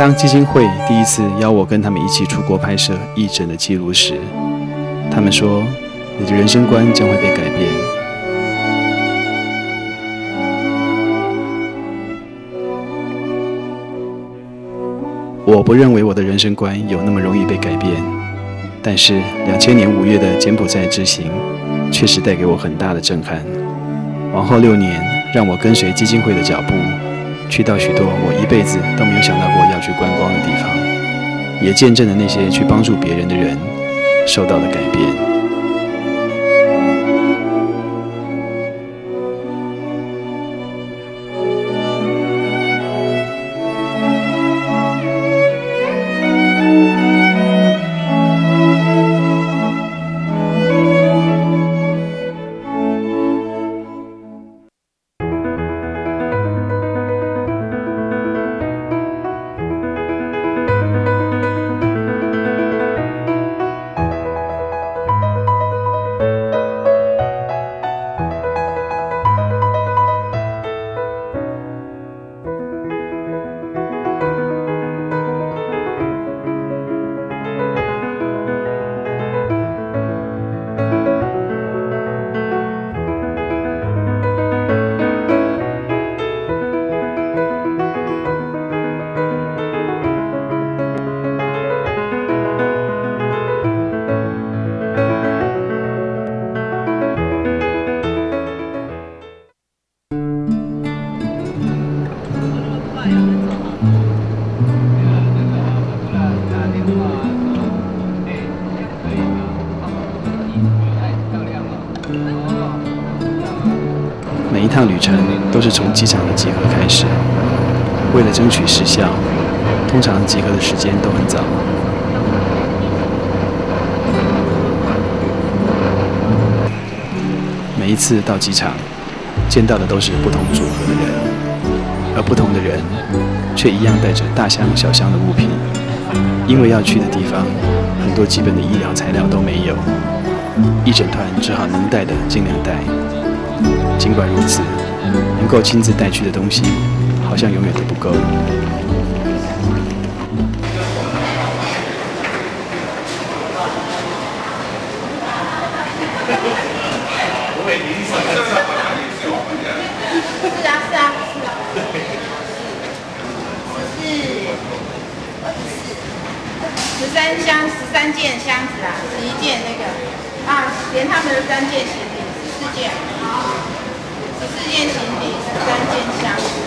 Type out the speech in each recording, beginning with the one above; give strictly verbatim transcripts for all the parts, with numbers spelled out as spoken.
当基金会第一次邀我跟他们一起出国拍摄义诊的记录时，他们说：“你的人生观将会被改变。”我不认为我的人生观有那么容易被改变，但是两千年五月的柬埔寨之行确实带给我很大的震撼。往后六年，让我跟随基金会的脚步，去到许多我一辈子都没有想到过要去观光的地方，也见证了那些去帮助别人的人受到的改变。每一趟旅程都是从机场的集合开始，为了争取时效，通常集合的时间都很早。每一次到机场，见到的都是不同组合的人，而不同的人却一样带着大箱小箱的物品，因为要去的地方很多基本的医疗材料都没有，义诊团只好能带的尽量带。尽管如此，能够亲自带去的东西好像永远都不够。 是啊是啊是啊，是十三箱十三件箱子啊，十一件那个啊，连他们的三件行李十四件，十四件行李十三件箱子。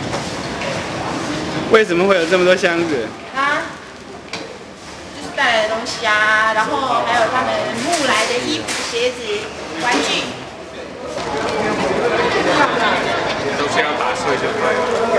为什么会有这么多箱子？ 啊，就是带来的东西啊，然后还有他们木来的衣服、鞋子、玩具。 都是要打碎就可以了。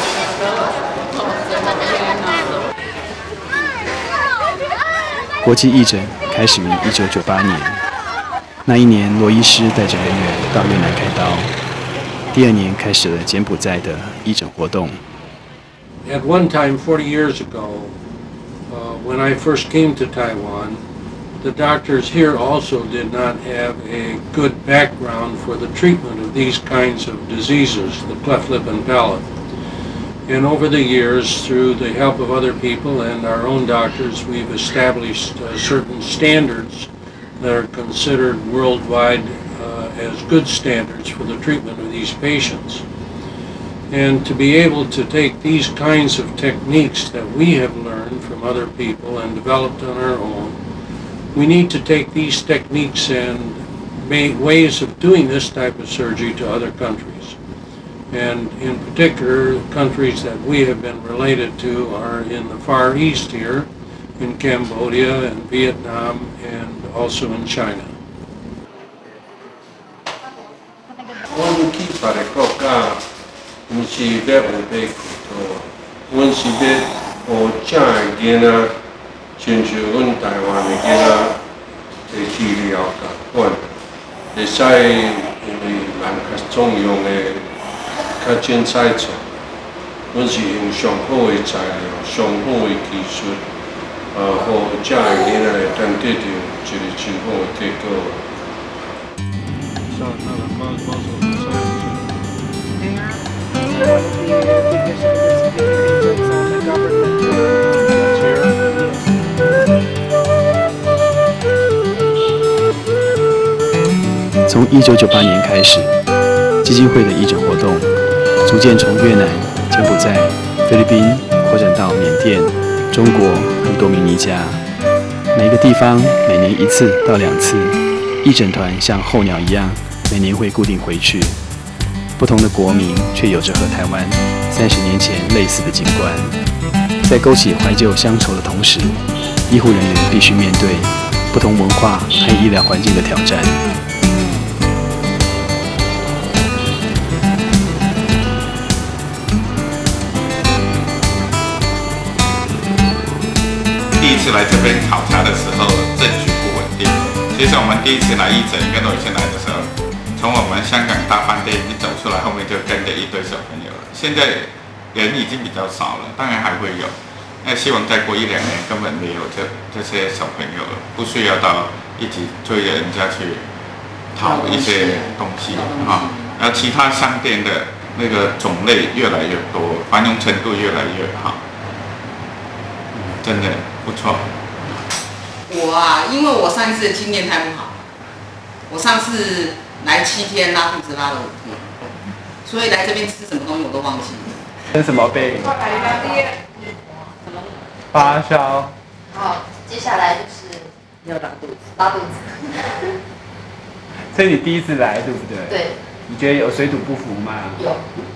国际义诊开始于一九九八年，那一年罗医师带着人员到越南开刀，第二年开始了柬埔寨的义诊活动。 At one time, forty years ago, uh, when I first came to Taiwan, the doctors here also did not have a good background for the treatment of these kinds of diseases, the cleft lip and palate. And over the years, through the help of other people and our own doctors, we've established uh, certain standards that are considered worldwide uh, as good standards for the treatment of these patients. And to be able to take these kinds of techniques that we have learned from other people and developed on our own, we need to take these techniques and ways of doing this type of surgery to other countries. And in particular, countries that we have been related to are in the Far East here, in Cambodia and Vietnam, and also in China. 阮去别个国家，毋是要学马骨头，阮是要学正的囡仔，亲像阮台湾的囡仔的治疗共款，会使因为人较重用的较精彩做。阮是用上好的材料、上好的技术，呃，互正的囡仔会当得到一个真好的结果。 The condition of this agents on the government 从一九九八年开始，基金会的义诊活动逐渐从越南、柬埔寨、菲律宾扩展到缅甸、中国和多米尼加。每个地方每年一次到两次，义诊团像候鸟一样，每年会固定回去。不同的国民却有着和台湾三十年前类似的景观。在勾起怀旧乡愁的同时，医护人员必须面对不同文化和医疗环境的挑战。 第一次来这边考察的时候，政局不稳定。其实我们第一次来义诊跟我以前来的时候，从我们香港大饭店一走出来，后面就跟着一堆小朋友了。现在人已经比较少了，当然还会有。那希望再过一两年根本没有这这些小朋友了，不需要到一起追着人家去讨一些东西啊。然后其他商店的那个种类越来越多，繁荣程度越来越好，真的不错。 我啊，因为我上一次的经验太不好，我上次来七天拉肚子拉了五天，所以来这边吃什么东西我都忘记了。 跟什么病？发烧。 好，接下来就是要拉肚子，拉肚子。 所以你第一次来对不对？ 对。 你觉得有水土不服吗？ 有。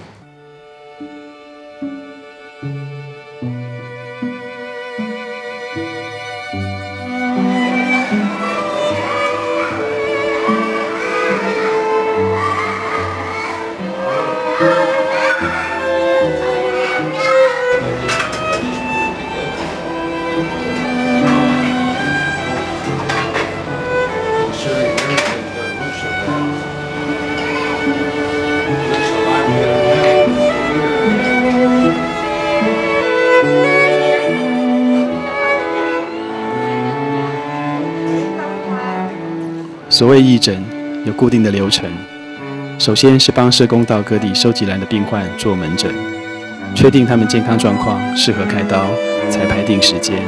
所谓义诊有固定的流程，首先是帮社工到各地收集来的病患做门诊，确定他们健康状况适合开刀，才排定时间。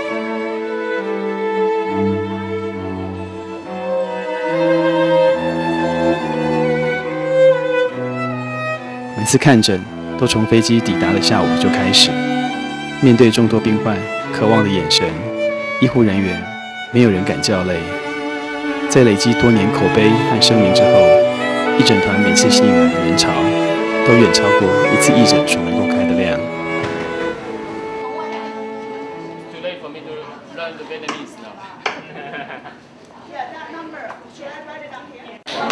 每次看诊都从飞机抵达的下午就开始，面对众多病患渴望的眼神，医护人员没有人敢叫累。在累积多年口碑和声名之后，义诊团每次吸引来的人潮都远超过一次义诊所能够开的量。 Too late for me to learn the Vietnamese now. Yeah, that number. Should I write it down here?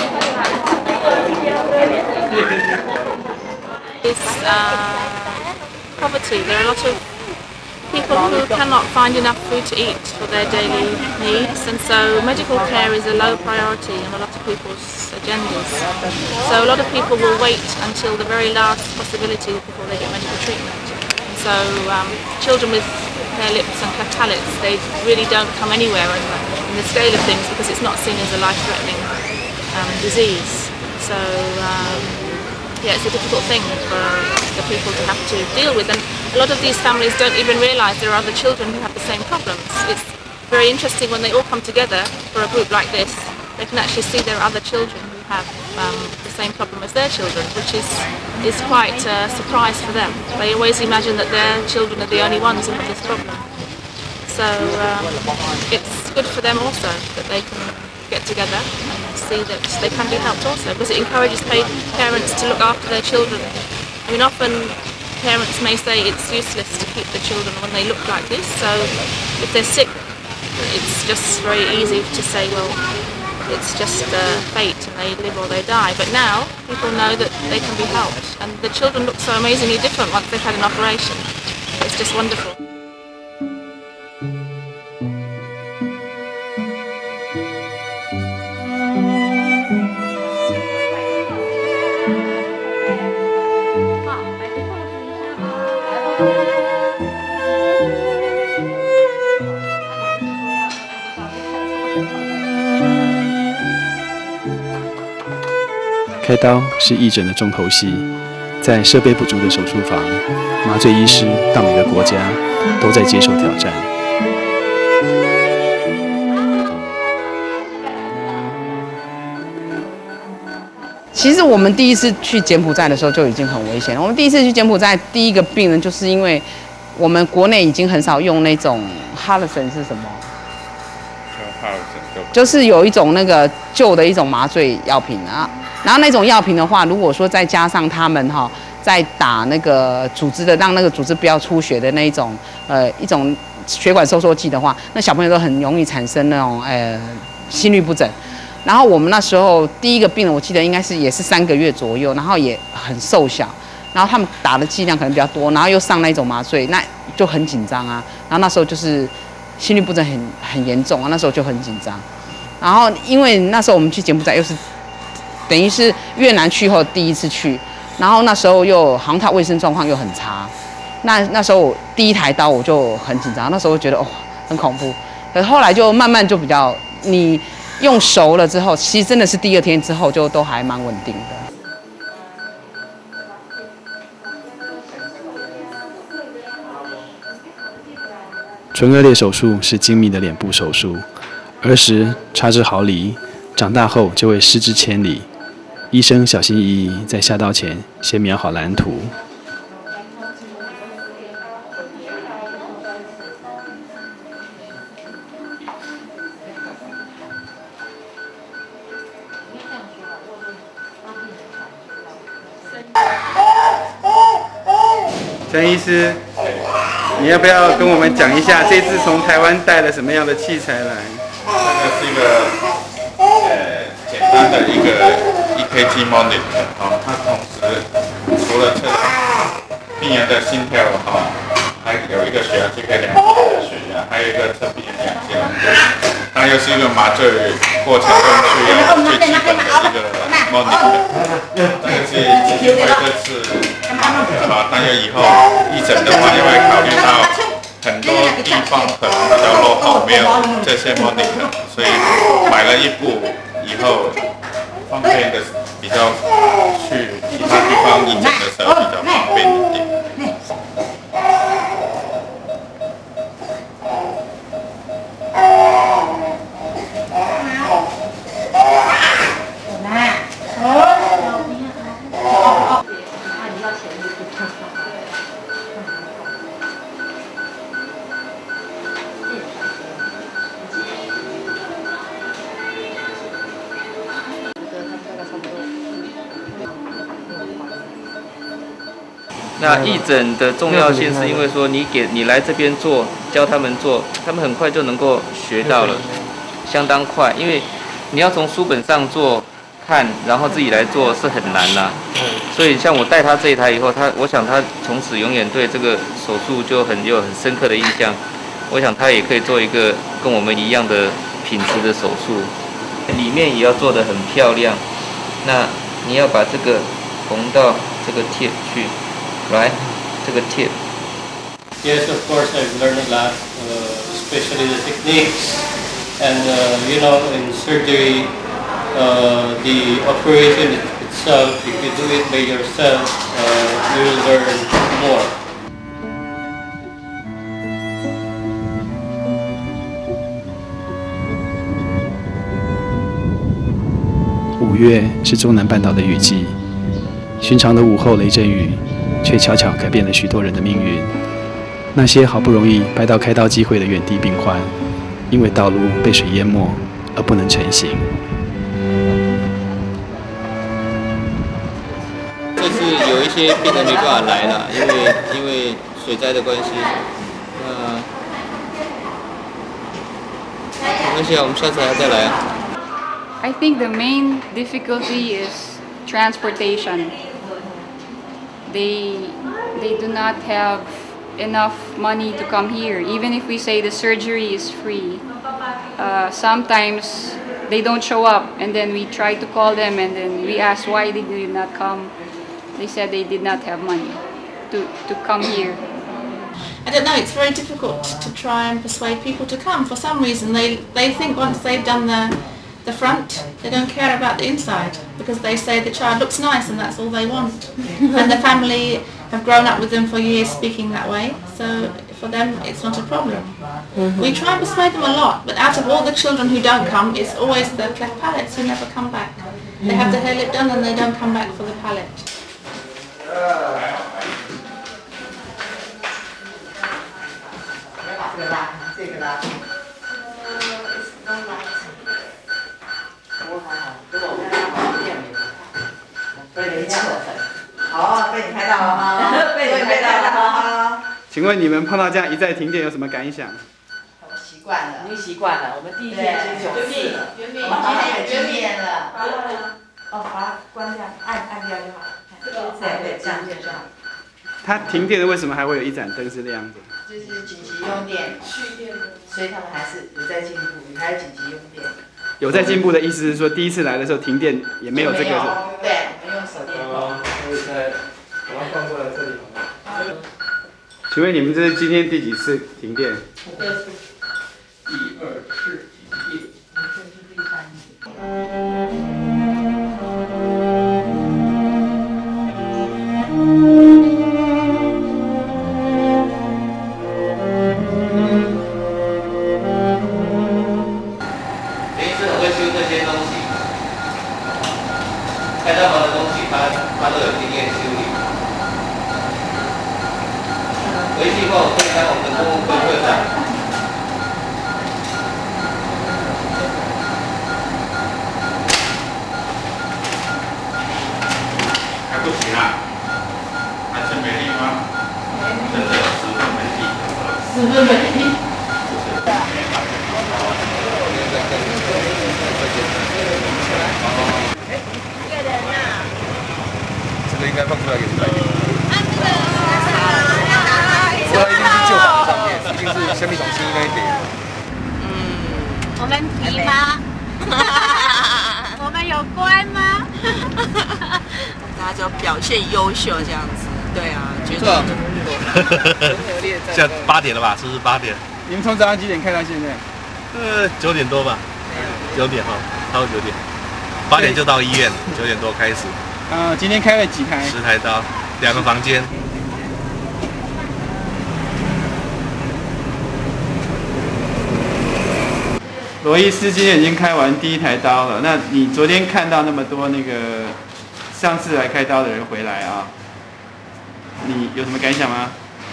It's uh, poverty. There are a lot of people who cannot find enough food to eat for their daily needs, and so medical care is a low priority on a lot of people's agendas. So a lot of people will wait until the very last possibility before they get medical treatment. And so um, children with their lips and cleft palates, they really don't come anywhere in the, in the scale of things because it's not seen as a life-threatening um, disease. So um, yeah, it's a difficult thing for the people to have to deal with, and a lot of these families don't even realise there are other children who have the same problems. It's very interesting when they all come together for a group like this, they can actually see there are other children who have um, the same problem as their children, which is, is quite a surprise for them. They always imagine that their children are the only ones who have this problem. So um, it's good for them also that they can get together and see that they can be helped also, because it encourages parents to look after their children. I mean, often parents may say it's useless to keep the children when they look like this, so if they're sick, it's just very easy to say, well, it's just uh, fate and they live or they die. But now people know that they can be helped, and the children look so amazingly different once they've had an operation. It's just wonderful. 开刀是义诊的重头戏，在设备不足的手术房，麻醉医师到每个国家都在接受挑战。 其实我们第一次去柬埔寨的时候就已经很危险了。我们第一次去柬埔寨，第一个病人就是因为我们国内已经很少用那种哈勒森是什么？就是有一种那个旧的一种麻醉药品啊。然后那种药品的话，如果说再加上他们哈、哦，再打那个组织的，让那个组织不要出血的那一种呃一种血管收缩剂的话，那小朋友都很容易产生那种呃心律不整。然后我们那时候第一个病人，我记得应该是也是三个月左右，然后也很瘦小，然后他们打的剂量可能比较多，然后又上那种麻醉，那就很紧张啊。然后那时候就是心律不整很很严重啊，那时候就很紧张。然后因为那时候我们去柬埔寨又是等于是越南去后第一次去，然后那时候又好像他卫生状况又很差，那那时候我第一台刀我就很紧张，那时候觉得哦很恐怖，可是后来就慢慢就比较你。用熟了之后，其实真的是第二天之后就都还蛮稳定的。 唇腭裂手术是精密的脸部手术，儿时差之毫厘，长大后就会失之千里。医生小心翼翼，在下刀前先描好蓝图。 陈医师，你要不要跟我们讲一下这次从台湾带了什么样的器材来？ 这个是一个呃简单的一个 E K G monitor 哦，它同时除了测病人的心跳哈、哦，还有一个血压计可以量自己的血压，还有一个测病人氧气浓度。它又是一个麻醉过程中需要最基本的一个 monitor。这个是基金会这次啊，但是以后义诊的话，也会考虑到很多地方可能比较落后，没有这些 monitor， 所以买了一部以后方便的比较去其他地方义诊的时候比较方便一点。 那义诊的重要性是因为说你给你来这边做，教他们做，他们很快就能够学到了，相当快。因为你要从书本上做看，然后自己来做是很难啦、啊。所以像我带他这一台以后，他我想他从此永远对这个手术就很有很深刻的印象。我想他也可以做一个跟我们一样的品质的手术，里面也要做得很漂亮。那你要把这个缝到这个贴去。Right, 这个 tip. Yes, of course, I've learned a lot, uh, especially the techniques. And uh, you know, in surgery, uh, the operation itself, if you do it by yourself, uh, you will learn more. 五月是中南半岛的雨季，寻常的午后雷阵雨。却悄悄改变了许多人的命运。那些好不容易拍到开刀机会的远地病患，因为道路被水淹没而不能成行。 这次有一些病人没办法来了，因为因为水灾的关系。那没关系啊，我们下次还再来啊。 I think the main difficulty is transportation. They, they do not have enough money to come here, even if we say the surgery is free. Uh, sometimes they don't show up, and then we try to call them, and then we ask why they did not come. They said they did not have money to, to come here. I don't know, it's very difficult to try and persuade people to come. For some reason, they, they think once they've done the, the front, they don't care about the inside, because they say the child looks nice and that's all they want. And the family have grown up with them for years speaking that way. So for them it's not a problem. Mm-hmm. We try to persuade them a lot, but out of all the children who don't come, it's always the cleft palates who never come back. They have the hair lip done and they don't come back for the palate. 请问你们碰到这样一再停电有什么感想？ 习惯了，已经习惯了。我们第一天其实九次了，我们今天有经验了。哦，把它关掉，按按掉就好了。对对，这样就好。 它停电了，为什么还会有一盏灯是亮的？ 就是紧急用电，所以他们还是有在进步，还是紧急用电。 有在进步的意思是说，第一次来的时候停电也没有这个。 对，我们用手电筒。 我再把它放过来这里好吗？请问你们这是今天第几次停电？ 第二次停电。 这是第三次。 开刀房的东西，他他都有经验修理。回去后会开我们的动物科课长。 还不行啊？还是没力吗？真的有十分没力。 十分没力。 这个应该放出来给你看。这个一定是旧房上面，一定是生命种新那一点。 嗯，我们提吗？我们有乖吗？ 大家就表现优秀这样子，对啊，觉得现在八点了吧？是不是八点？ 你们从早上几点开到现在？ 呃，九点多吧，九点哈，超过九点，八点就到医院，九点多开始。 啊、呃，今天开了几台？ 十台刀，两个房间。 罗医师今天已经开完第一台刀了。那你昨天看到那么多那个上次来开刀的人回来啊，你有什么感想吗？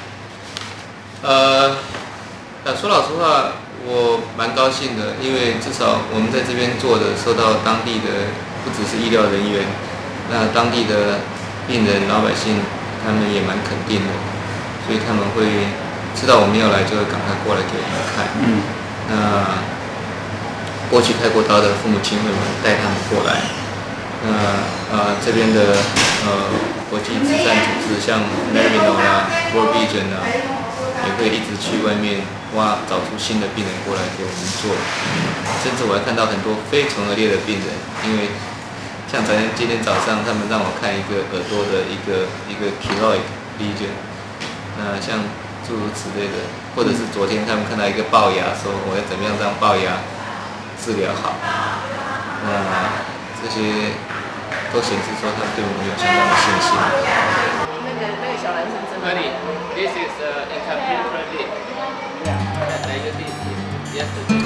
呃，说老实话，我蛮高兴的，因为至少我们在这边做的，受到当地的不只是医疗人员，那当地的病人、老百姓，他们也蛮肯定的，所以他们会知道我们要来，就会赶快过来给我们看。嗯，那过去开过刀的父母亲会带他们过来。那呃这边的呃国际慈善组织，像 Marino 啊、World Vision 啊，也会一直去外面挖找出新的病人过来给我们做。甚至我还看到很多非唇腭裂的病人，因为像咱今天早上他们让我看一个耳朵的一个一个 keloid lesion， 那像诸如此类的，或者是昨天他们看到一个龅牙，说我要怎么样让龅牙治疗好，那这些都显示说他们对我们有相当的信心。 那个那个小男生真的。 This is uh, incomplete lip. Yeah. I use this yesterday.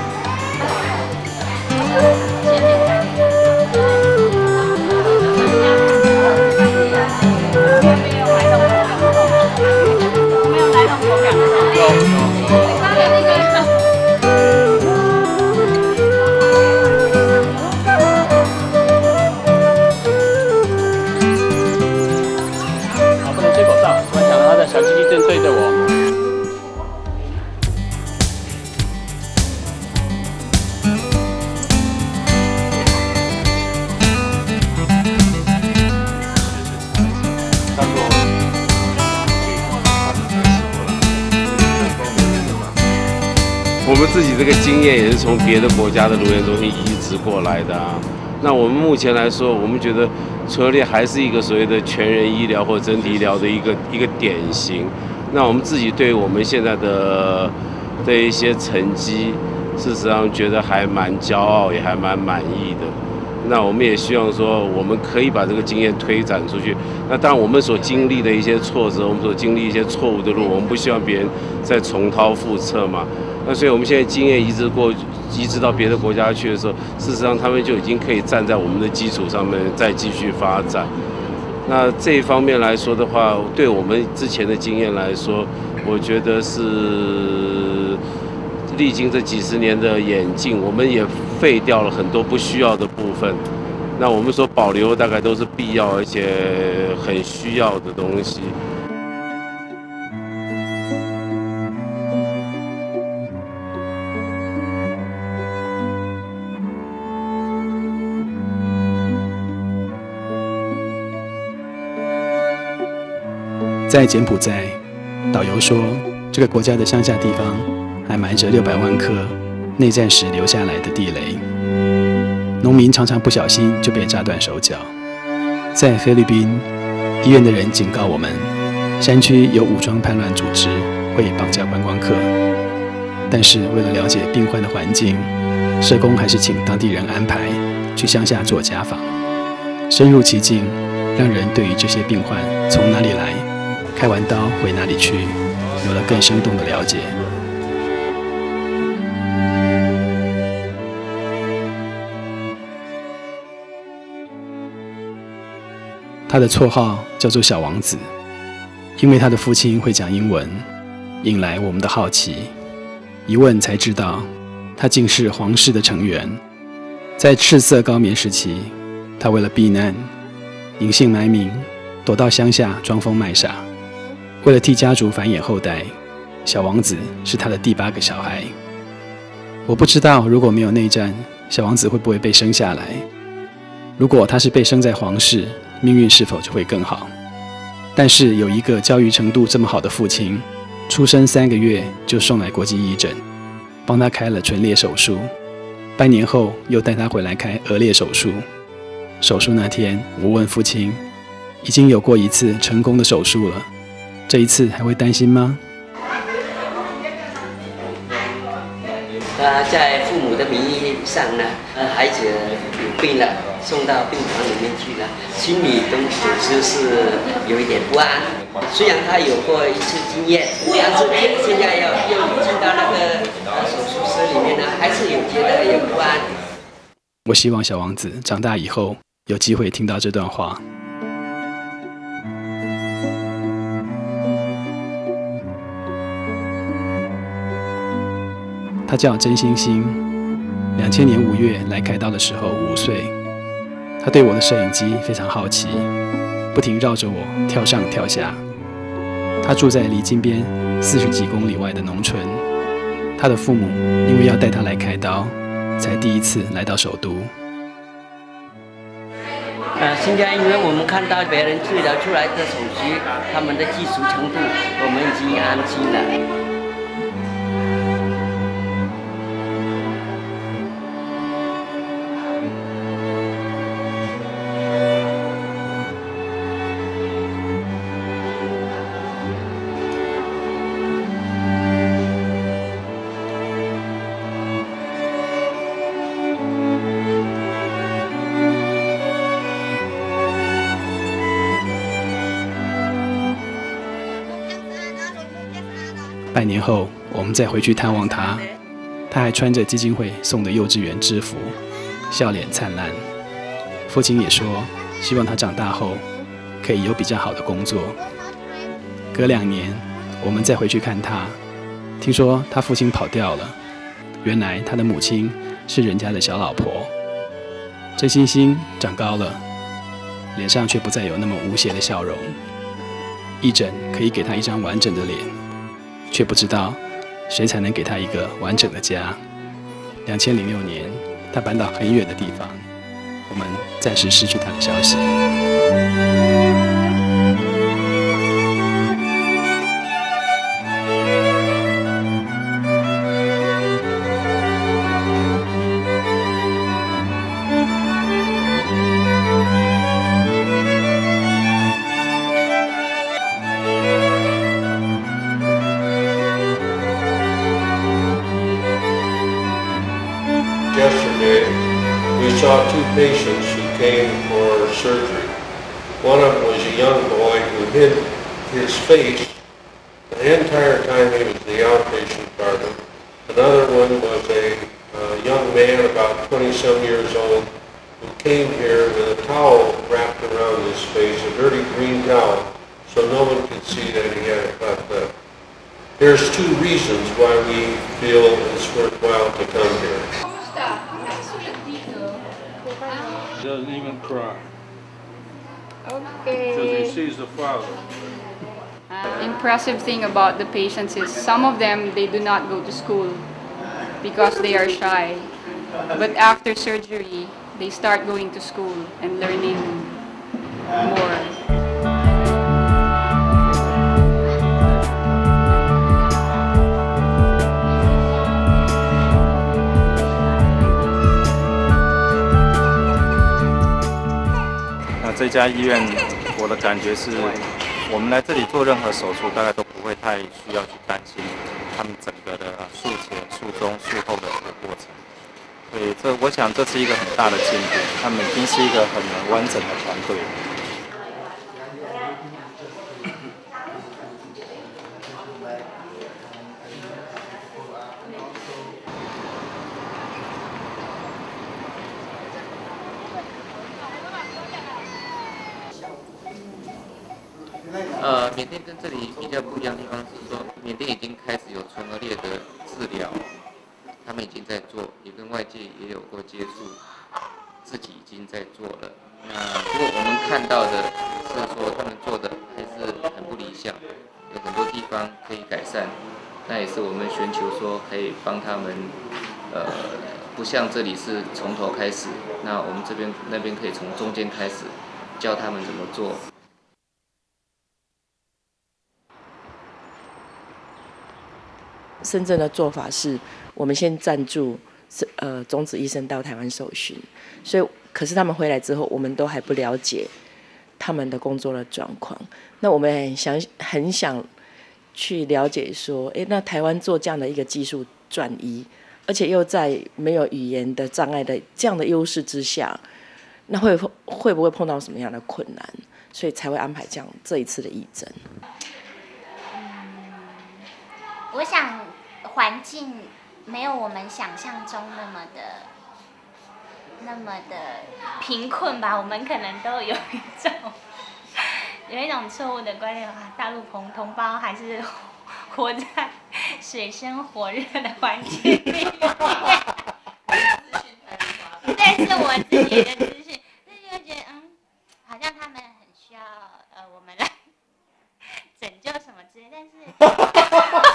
小鸡鸡正对着我。 我们自己这个经验也是从别的国家的颅炎中心移植过来的啊。那我们目前来说，我们觉得唇腭裂还是一个所谓的全人医疗或整体医疗的一个一个典型。那我们自己对我们现在的的一些成绩，事实上觉得还蛮骄傲，也还蛮满意的。 那我们也希望说，我们可以把这个经验推展出去。那当然，我们所经历的一些挫折，我们所经历一些错误的路，我们不希望别人再重蹈覆辙嘛。那所以我们现在经验移植过，移植到别的国家去的时候，事实上他们就已经可以站在我们的基础上面再继续发展。那这一方面来说的话，对我们之前的经验来说，我觉得是历经这几十年的演进，我们也废掉了很多不需要的部分。那我们所保留大概都是必要而且很需要的东西。 在柬埔寨，导游说，这个国家的乡下地方还埋着六百万颗内战时留下来的地雷，农民常常不小心就被炸断手脚。在菲律宾，医院的人警告我们，山区有武装叛乱组织会绑架观光客，但是为了了解病患的环境，社工还是请当地人安排去乡下做家访，深入其境，让人对于这些病患从哪里来，开完刀回哪里去，有了更生动的了解。他的绰号叫做小王子，因为他的父亲会讲英文，引来我们的好奇。一问才知道，他竟是皇室的成员。在赤色高棉时期，他为了避难，隐姓埋名，躲到乡下装疯卖傻。为了替家族繁衍后代，小王子是他的第八个小孩。我不知道如果没有内战，小王子会不会被生下来。如果他是被生在皇室，命运是否就会更好？但是有一个教育程度这么好的父亲，出生三个月就送来国际医诊，帮他开了唇裂手术，半年后又带他回来开额裂手术。手术那天，我问父亲，已经有过一次成功的手术了，这一次还会担心吗？ 他在父母的名义上呢，孩子有病了，送到病房里面去了，心里都总是是有一点不安。虽然他有过一次经验，但是现在要又进到那个手术室里面呢，还是有觉得有不安。 我希望小王子长大以后有机会听到这段话。他叫真星星，两千年五月来开刀的时候五岁。他对我的摄影机非常好奇，不停绕着我跳上跳下。他住在离金边四十几公里外的农村，他的父母因为要带他来开刀，才第一次来到首都。 呃，现在因为我们看到别人治疗出来的手术，他们的技术程度，我们已经安心了。 半年后，我们再回去探望他，他还穿着基金会送的幼稚园制服，笑脸灿烂。父亲也说，希望他长大后可以有比较好的工作。隔两年，我们再回去看他，听说他父亲跑掉了，原来他的母亲是人家的小老婆。真星星长高了，脸上却不再有那么无邪的笑容。义诊可以给他一张完整的脸，却不知道谁才能给他一个完整的家。两千零六年，他搬到很远的地方，我们暂时失去他的消息。 Yesterday, we saw two patients who came for surgery. One of them was a young boy who hid his face the entire time he was in the outpatient department. Another one was a uh, young man about twenty-some years old who came here with a towel wrapped around his face, a dirty green towel, so no one could see that he had a cleft lip. There's two reasons why we feel it's worthwhile to come here. He doesn't even cry. Okay. Because he sees the father. The impressive thing about the patients is some of them, they do not go to school because they are shy. But after surgery, they start going to school and learning more. 那这家医院，我的感觉是，我们来这里做任何手术，大概都不会太需要去担心他们整个的术前、术中、术后的这个过程。所以这，我想这是一个很大的进步。他们已经是一个很完整的团队。 呃，缅甸跟这里比较不一样的地方是说，缅甸已经开始有唇腭裂的治疗，他们已经在做，也跟外界也有过接触，自己已经在做了。那不过我们看到的是说，他们做的还是很不理想，有很多地方可以改善。那也是我们寻求说，可以帮他们，呃，不像这里是从头开始，那我们这边那边可以从中间开始，教他们怎么做。 深圳的做法是，我们先赞助呃种子医生到台湾受训，所以可是他们回来之后，我们都还不了解他们的工作的状况。那我们很想很想去了解说，哎，那台湾做这样的一个技术转移，而且又在没有语言的障碍的这样的优势之下，那会会不会碰到什么样的困难？所以才会安排这样这一次的义诊。 我想环境没有我们想象中那么的那么的贫困吧，我们可能都有一种有一种错误的观念啊，大陆同同胞还是活在水深火热的环境里面。这是我自己的资讯，就觉得嗯，好像他们很需要呃我们来拯救什么之类，但是。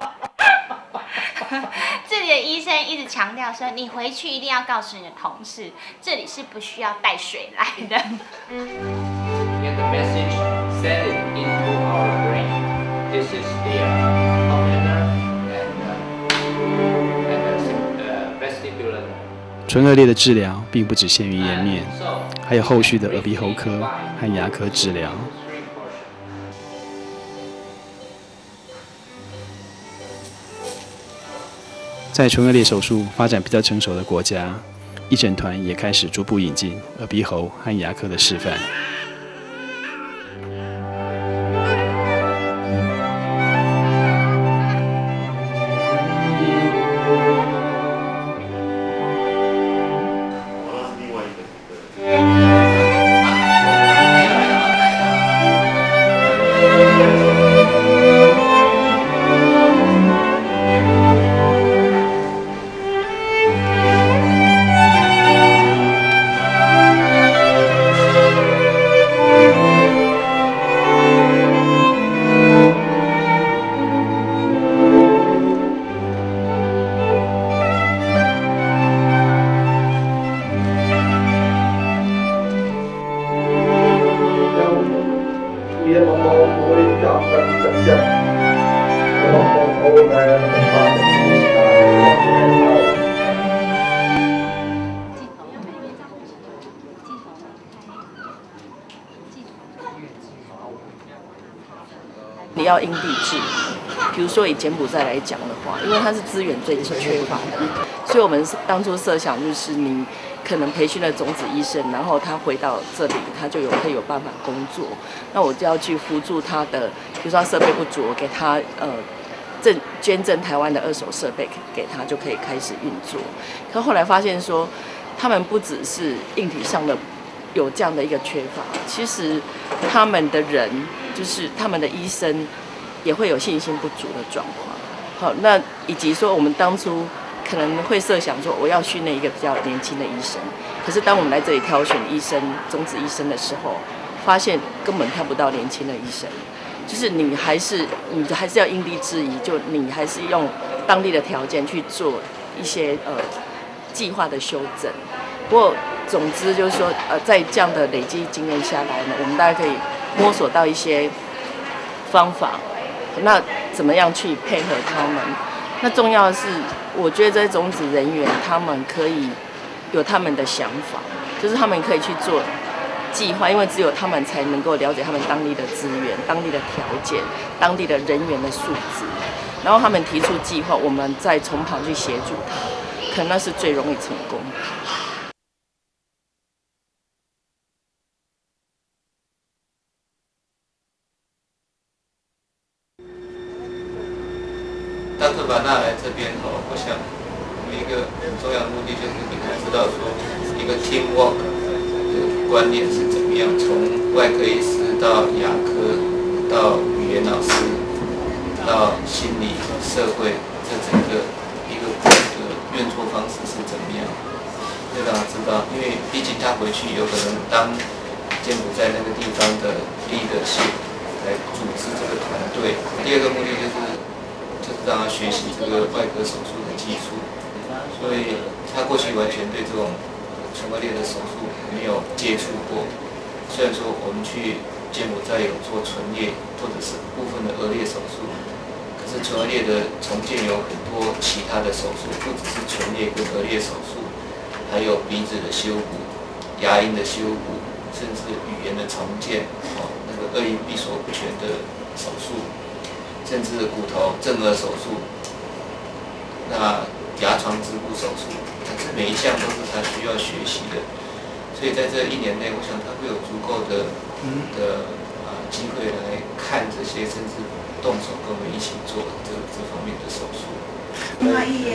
这里的医生一直强调说，你回去一定要告诉你的同事，这里是不需要带水来的。 Get the message, send it into our brain. This is the ocular and and vestibular. 唇腭裂的治疗并不只限于颜面，还有后续的耳鼻喉科和牙科治疗。在唇腭裂手术发展比较成熟的国家，义诊团也开始逐步引进耳鼻喉和牙科的示范。 你要因地制宜，比如说以柬埔寨来讲的话，因为它是资源最缺乏的，所以我们当初设想就是你可能培训了种子医生，然后他回到这里，他就有可以有办法工作。那我就要去辅助他的，比如说他设备不足，我给他呃赠捐赠台湾的二手设备给他，就可以开始运作。可后来发现说，他们不只是硬体上的有这样的一个缺乏，其实他们的人就是他们的医生也会有信心不足的状况。好，那以及说我们当初可能会设想说我要训练一个比较年轻的医生，可是当我们来这里挑选医生、种子医生的时候，发现根本挑不到年轻的医生，就是你还是你还是要因地制宜，就你还是用当地的条件去做一些呃计划的修正。不过总之就是说，呃，在这样的累积经验下来呢，我们大家可以摸索到一些方法。那怎么样去配合他们？那重要的是，我觉得这些种子人员他们可以有他们的想法，就是他们可以去做计划，因为只有他们才能够了解他们当地的资源、当地的条件、当地的人员的素质，然后他们提出计划，我们再从旁去协助他，可能那是最容易成功。 当特巴纳来这边哦，我想我们一个很重要的目的就是给他知道说一个 teamwork 的观念是怎么样，从外科医师到牙科，到语言老师，到心理、社会，这整个一个一个运作方式是怎么样，要让他知道，因为毕竟他回去有可能当柬埔寨那个地方的 leadership 来组织这个团队。第二个目的就是。就是让他学习这个外科手术的技术，所以他过去完全对这种唇腭裂的手术没有接触过。虽然说我们去柬埔寨有做唇裂或者是部分的腭裂手术，可是唇腭裂的重建有很多其他的手术，不只是唇裂跟腭裂手术，还有鼻子的修补、牙龈的修补，甚至语言的重建，哦，那个颚龈闭锁不全的手术。甚至骨头正颌手术，那牙床植骨手术，这每一项都是他需要学习的。所以在这一年内，我想他会有足够的的啊机会来看这些，甚至动手跟我们一起做这这方面的手术。No,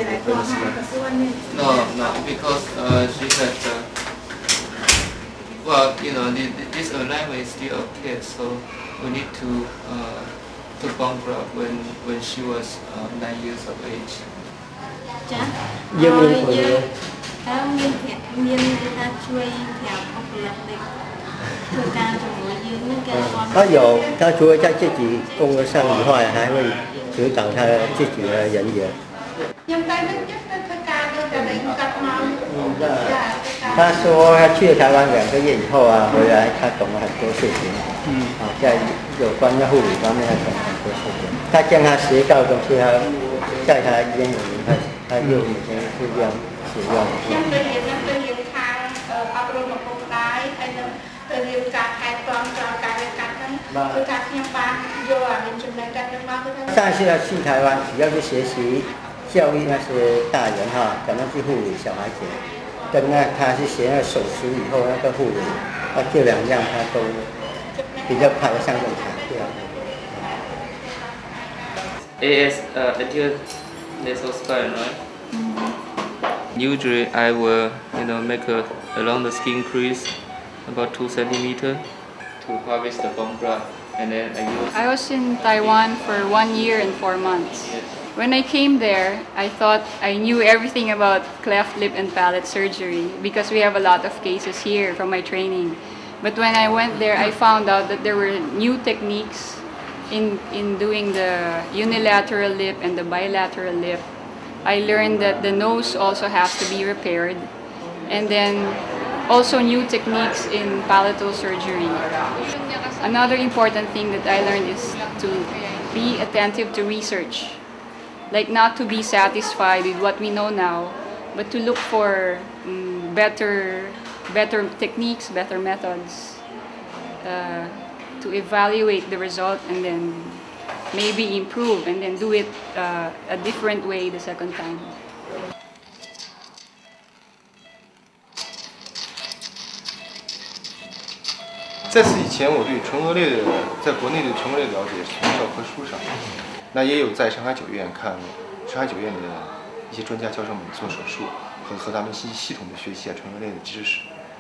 no, because uh, she said, uh, well, you know, this alignment is still okay, so we need to. Uh, The bone graft when when she was uh, nine years of age. ចាយើងមានយើងហើយមានមានថាជួយប្រាប់អពលិកនេះធ្វើការជាមួយយើងនឹងគេ他有他除了在自己工作上以外，还会指导他自己的人员。 ខ្ញុំតែនឹងចិត្តទៅធ្វើការដូចតែនឹងកាត់មក他说他去了台湾两个月以后啊，回来他懂了很多事情。嗯，啊，在有关的护理方面，他懂了很多事情。他将他学到的东西，他在他医院里面，他他又每天是这样使用。 ខ្ញុំទៅរៀនទៅរៀនខាងអប់រំឪពុកម្ដាយហើយនឹងទៅរៀនការថែទាំក្រោយការរៀបការហ្នឹងគឺថាខ្ញុំបានយកអាមានចំណេះទាំងហ្នឹងមកគឺថា上次要去台湾，主要是学习教育那些大人哈，怎么去护理小孩子。跟那他是学了手术以后那个护理，那这两样他都比较派得上用场，对吧 ？A S uh, anterior nasal spine, right? Mm-hmm. Usually, I will, you know, make a along the skin crease about two centimeter to harvest the bone graft, and then I use. I was in Taiwan for one year and four months. Yes. When I came there, I thought I knew everything about cleft lip and palate surgery because we have a lot of cases here from my training. But when I went there, I found out that there were new techniques in, in doing the unilateral lip and the bilateral lip. I learned that the nose also has to be repaired. And then also new techniques in palatal surgery. Another important thing that I learned is to be attentive to research. Like not to be satisfied with what we know now, but to look for um, better, better techniques, better methods, uh, to evaluate the result and then maybe improve and then do it uh, a different way the second time. 在此以前，我对唇腭裂的在国内对唇腭裂的了解是从教科书上，那也有在上海九院看上海九院的一些专家教授们做手术和和他们系系统的学习啊唇腭裂的知识。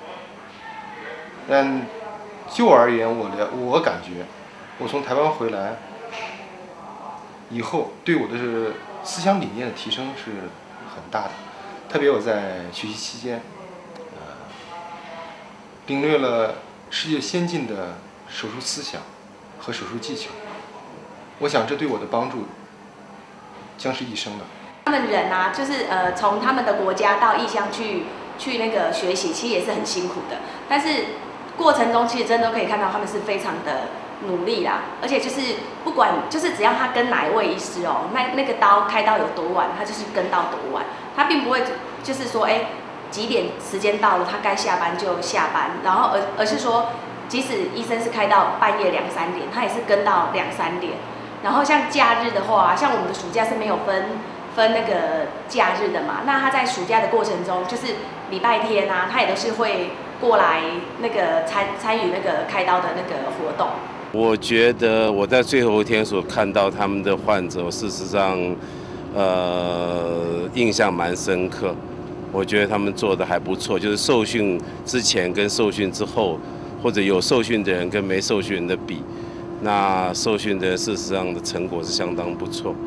但就我而言，我了我感觉，我从台湾回来以后，对我的思想理念的提升是很大的。特别我在学习期间，呃，领略了世界先进的手术思想和手术技巧。我想这对我的帮助将是一生的。 他们人啊，就是呃，从他们的国家到异乡去去那个学习，其实也是很辛苦的。但是过程中，其实真的可以看到他们是非常的努力啦。而且就是不管，就是只要他跟哪一位医师哦，那那个刀开刀有多晚，他就是跟到多晚。他并不会就是说，哎，几点时间到了，他该下班就下班。然后而而是说，即使医生是开到半夜两三点，他也是跟到两三点。然后像假日的话，像我们的暑假是没有分。分那个假日的嘛，那他在暑假的过程中，就是礼拜天啊，他也都是会过来那个参参与那个开刀的那个活动。 我觉得我在最后一天所看到他们的患者，事实上，呃，印象蛮深刻。我觉得他们做的还不错，就是受训之前跟受训之后，或者有受训的人跟没受训人的比，那受训的人事实上的成果是相当不错。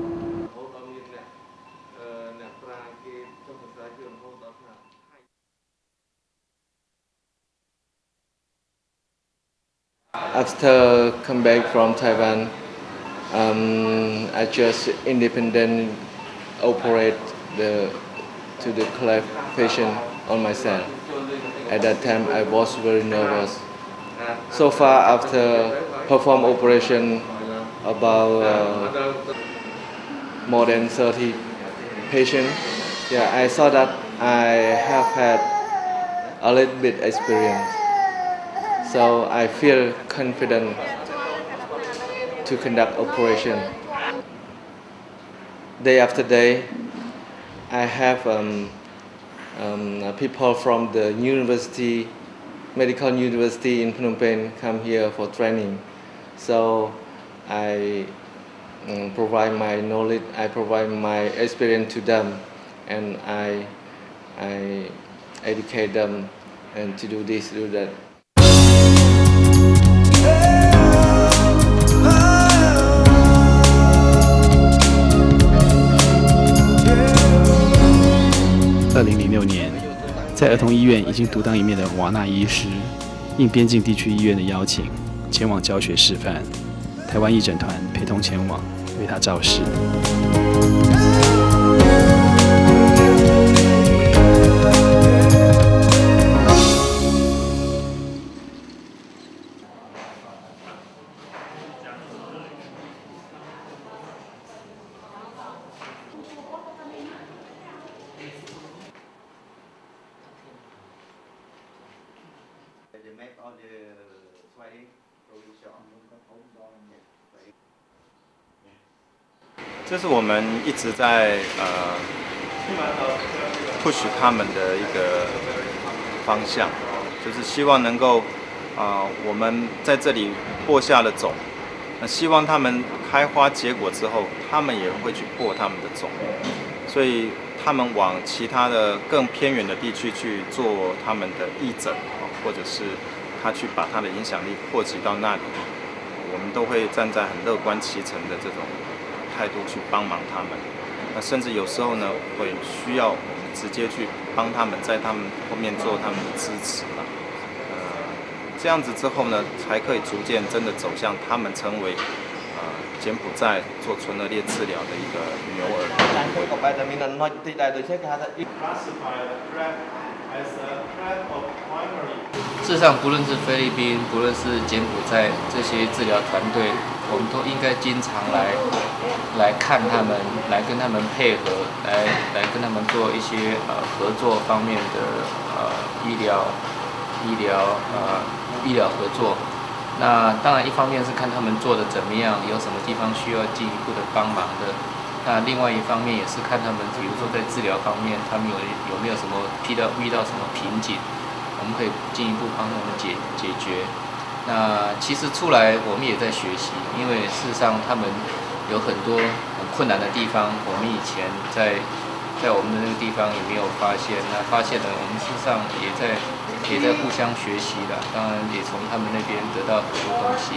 After come back from Taiwan, um, I just independent operate the to the cleft patient on myself. At that time, I was very nervous. So far, after perform operation, about uh, more than thirty patients, yeah, I saw that I have had a little bit experience. So I feel confident to conduct operation. Day after day, I have um, um, people from the university, medical university in Phnom Penh come here for training. So I um, provide my knowledge, I provide my experience to them, and I, I educate them and to do this, do that. 二零零六年，在儿童医院已经独当一面的瓦纳医师，应边境地区医院的邀请，前往教学示范。台湾义诊团陪同前往，为他照视。 这是我们一直在呃 push 他们的一个方向，就是希望能够啊、呃，我们在这里播下了种，那希望他们开花结果之后，他们也会去播他们的种，所以他们往其他的更偏远的地区去做他们的义诊，或者是他去把他的影响力扩及到那里，我们都会站在很乐观其成的这种态度去帮忙他们。那甚至有时候呢，会需要我们直接去帮他们，在他们后面做他们的支持啦。呃，这样子之后呢，才可以逐渐真的走向他们成为呃柬埔寨做唇腭裂治疗的一个牛耳。 事实上，不论是菲律宾，不论是柬埔寨这些治疗团队，我们都应该经常来来看他们，来跟他们配合，来来跟他们做一些呃合作方面的呃医疗医疗呃医疗合作。那当然，一方面是看他们做的怎么样，有什么地方需要进一步的帮忙的。那另外一方面也是看他们，比如说在治疗方面，他们有有没有什么遇到遇到什么瓶颈。我们可以进一步帮他们解解决。 那其实出来我们也在学习，因为事实上他们有很多很困难的地方，我们以前在在我们的那个地方也没有发现。那发现了，我们事实上也在也在互相学习了，当然也从他们那边得到很多东西。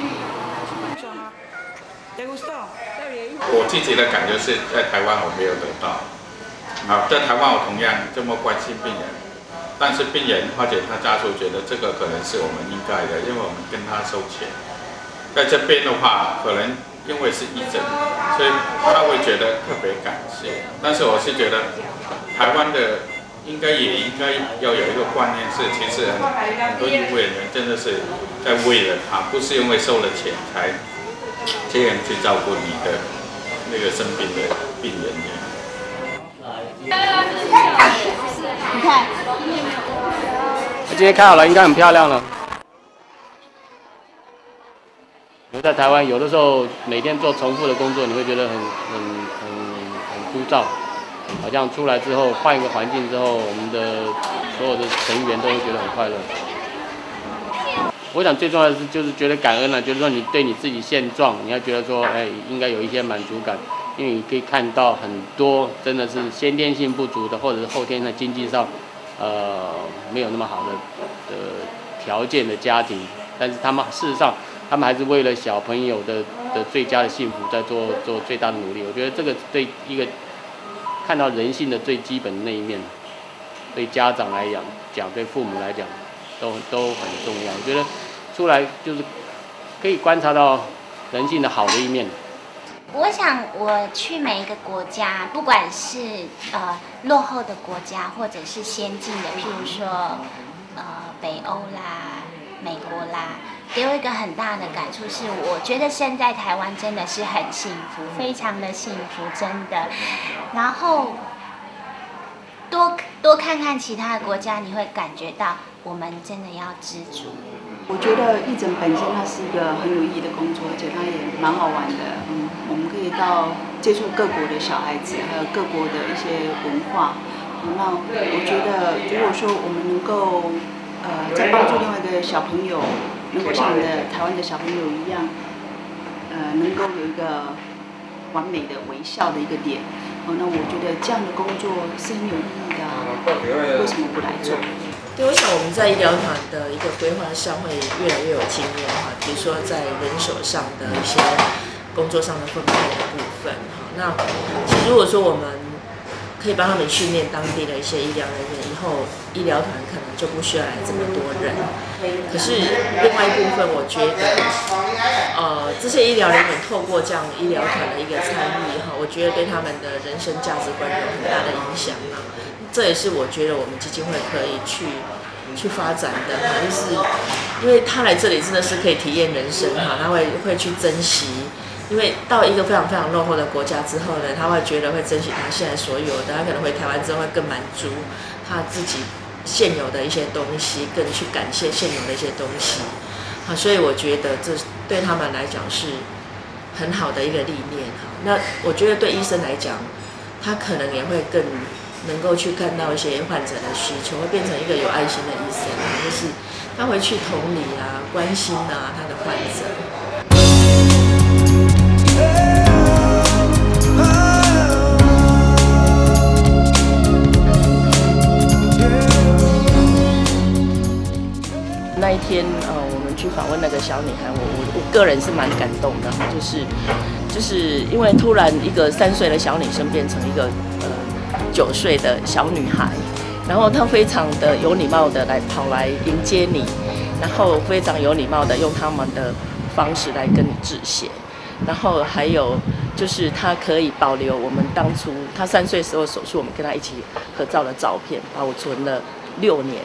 我自己的感觉是在台湾我没有得到。好，在台湾我同样这么关心病人，但是病人或者他家属觉得这个可能是我们应该的，因为我们跟他收钱。在这边的话，可能因为是义诊，所以他会觉得特别感谢。但是我是觉得台湾的应该也应该要有一个观念是，其实很很多医护人员真的是在为了他，不是因为收了钱才这样去照顾你的那个生病的病人的。 你看，今天看好了，应该很漂亮了。留在台湾，有的时候每天做重复的工作，你会觉得很很很很枯燥。好像出来之后，换一个环境之后，我们的所有的成员都会觉得很快乐。我想最重要的是就是觉得感恩了、啊，就是说你对你自己现状，你要觉得说，哎，应该有一些满足感。因为你可以看到很多真的是先天性不足的，或者是后天的经济上，呃，没有那么好的的条件的家庭，但是他们事实上，他们还是为了小朋友的的最佳的幸福在做做最大的努力。我觉得这个对一个看到人性的最基本的那一面，对家长来讲，讲对父母来讲，都都很重要。我觉得出来就是可以观察到人性的好的一面。 我想，我去每一个国家，不管是呃落后的国家，或者是先进的，譬如说呃北欧啦、美国啦，给我一个很大的感触是，我觉得现在台湾真的是很幸福，非常的幸福，真的。然后多多看看其他的国家，你会感觉到我们真的要知足。 我觉得义诊本身它是一个很有意义的工作，而且它也蛮好玩的。嗯，我们可以到接触各国的小孩子，还有各国的一些文化。嗯、那我觉得，如果说我们能够呃在帮助另外一个小朋友，能够像我们的台湾的小朋友一样，呃，能够有一个完美的微笑的一个脸。哦，那我觉得这样的工作是很有意义的、啊，为什么不来做？ 对，我想我们在医疗团的一个规划上会越来越有经验哈，比如说在人手上的一些工作上的分配的部分哈。那其实如果说我们可以帮他们训练当地的一些医疗人员，以后医疗团可能就不需要来这么多人。可是另外一部分，我觉得，呃，这些医疗人员透过这样医疗团的一个参与哈，我觉得对他们的人生价值观有很大的影响啊。这也是我觉得我们基金会可以去去发展的哈，就是因为他来这里真的是可以体验人生哈，他会会去珍惜，因为到一个非常非常落后的国家之后呢，他会觉得会珍惜他现在所有的，他可能回台湾之后会更满足他自己现有的一些东西，更去感谢现有的一些东西，好，所以我觉得这对他们来讲是很好的一个历练哈。那我觉得对医生来讲，他可能也会更能够去看到一些患者的需求，会变成一个有爱心的医生，就是他会去同理啊、关心啊他的患者。 那一天，呃，我们去访问那个小女孩，我我我个人是蛮感动的，就是就是因为突然一个三岁的小女生变成一个呃。九岁的小女孩，然后她非常的有礼貌的来跑来迎接你，然后非常有礼貌的用他们的方式来跟你致谢，然后还有就是她可以保留我们当初她三岁时候手术，我们跟她一起合照的照片，保存了六年。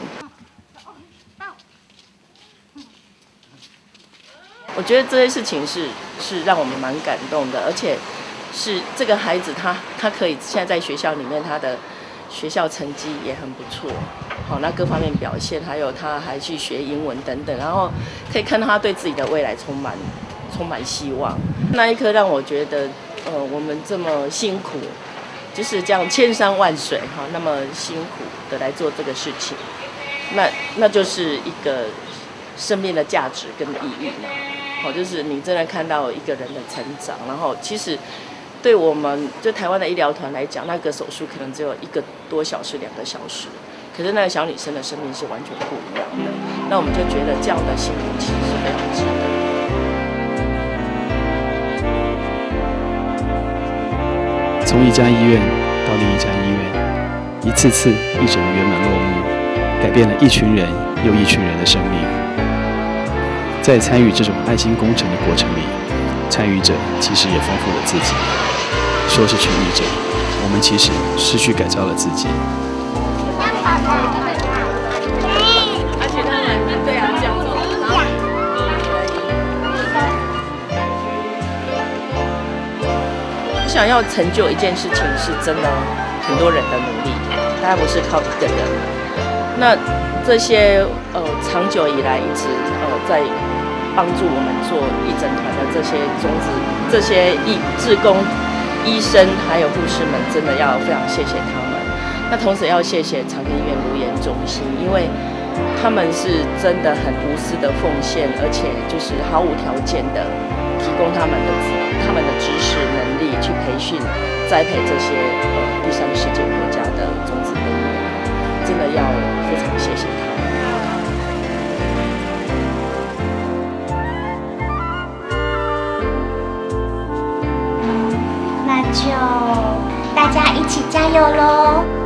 我觉得这些事情是是让我们蛮感动的，而且。是这个孩子他，他他可以现在在学校里面，他的学校成绩也很不错，好，那各方面表现，还有他还去学英文等等，然后可以看到他对自己的未来充满充满希望。那一刻让我觉得，呃，我们这么辛苦，就是这样千山万水哈，那么辛苦的来做这个事情，那那就是一个生命的价值跟意义嘛。好，就是你真的看到一个人的成长，然后其实对我们就台湾的医疗团来讲，那个手术可能只有一个多小时、两个小时，可是那个小女生的生命是完全不一样的。那我们就觉得这样的辛苦其实是非常值得。 从一家医院到另一家医院，一次次义诊圆满落幕，改变了一群人又一群人的生命。在参与这种爱心工程的过程里，参与者其实也丰富了自己。说是群益者，我们其实是去改造了自己。 而且他们对啊，这样做，我想要成就一件事情，是真的很多人的努力，大家不是靠一个人。那这些呃长久以来一直呃在帮助我们做义诊团的这些种子、这些义志工、医生还有护士们，真的要非常谢谢他们。那同时要谢谢长庚医院卢研中心，因为他们是真的很无私的奉献，而且就是毫无条件的提供他们的他们的知识能力去培训、栽培这些呃第三世界国家的种子人员，真的要非常谢谢他们。 那就大家一起加油喽！